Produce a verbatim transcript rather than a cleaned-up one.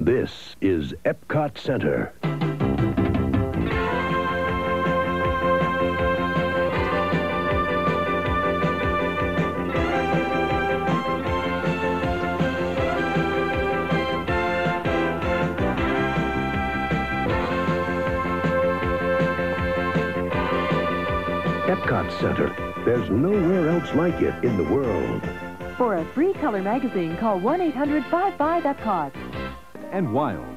This is EPCOT Center. EPCOT Center. There's nowhere else like it in the world. For a free color magazine, call one eight hundred five five EPCOT. And Wild.